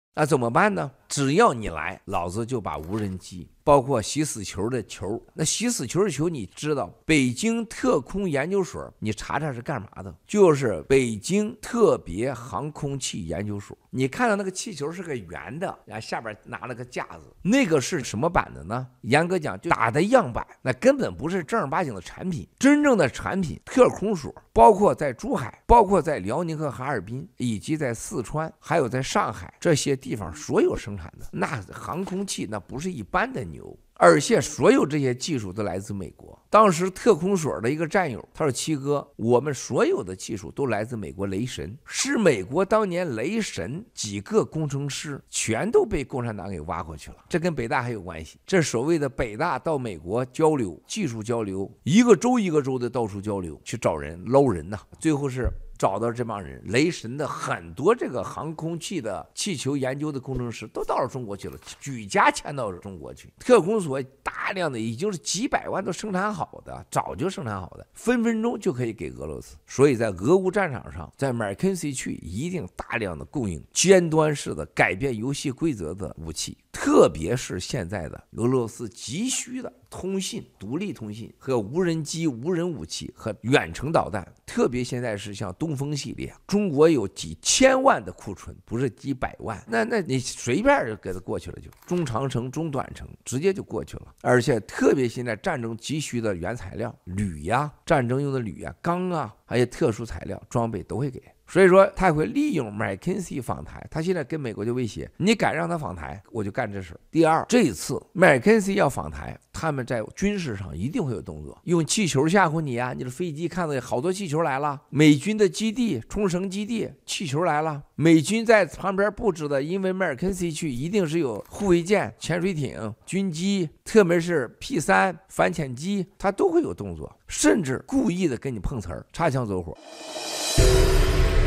那怎么办呢？只要你来，老子就把无人机，包括洗死球的球，那洗死球的球，你知道北京特空研究所，你查查是干嘛的？就是北京特别航空器研究所。你看到那个气球是个圆的，然后下边拿了个架子，那个是什么版的呢？严格讲，就打的样板，那根本不是正儿八经的产品。真正的产品，特空所包括在珠海，包括在辽宁和哈尔滨，以及在四川，还有在上海这些地方所有生产的那航空器，那不是一般的牛。而且所有这些技术都来自美国。当时特空所的一个战友他说：“七哥，我们所有的技术都来自美国雷神，是美国当年雷神几个工程师全都被共产党给挖过去了。这跟北大还有关系。这所谓的北大到美国交流，技术交流，一个州一个州的到处交流，去找人捞人呐。最后是找到这帮人，雷神的很多这个航空器的气球研究的工程师都到了中国去了，举家迁到中国去。特空所大量的已经是几百万都生产好的，早就生产好的，分分钟就可以给俄罗斯。所以在俄乌战场上，在麦肯锡区一定大量的供应尖端式的改变游戏规则的武器，特别是现在的俄罗斯急需的通信、独立通信和无人机、无人武器和远程导弹，特别现在是像东风系列，中国有几千万的库存，不是几百万，那你随便就给它过去了，就中长程、中短程直接就过去了。而且特别现在战争急需的原材料，铝呀，战争用的铝呀、钢啊，还有特殊材料、装备都会给。所以说他会利用麦肯锡访台，他现在跟美国就威胁，你敢让他访台，我就干这事。第二，这一次麦肯锡要访台，他们在军事上一定会有动作，用气球吓唬你啊，你的飞机看到好多气球来了，美军的基地冲绳基地气球来了，美军在旁边布置的，因为麦肯锡区一定是有护卫舰、潜水艇、军机，特别是 P3 反潜机，它都会有动作，甚至故意的跟你碰瓷儿，擦枪走火。